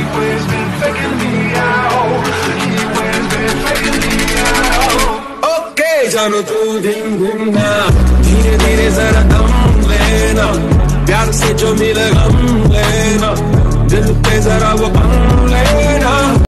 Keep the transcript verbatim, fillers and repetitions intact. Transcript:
always been faking me out. He always been faking me out. Okay, जानो तू दिन दिन ना, धीरे धीरे जरा दम लेना, प्यार से जो मिले गम लेना, दिल पे जरा वो गम लेना.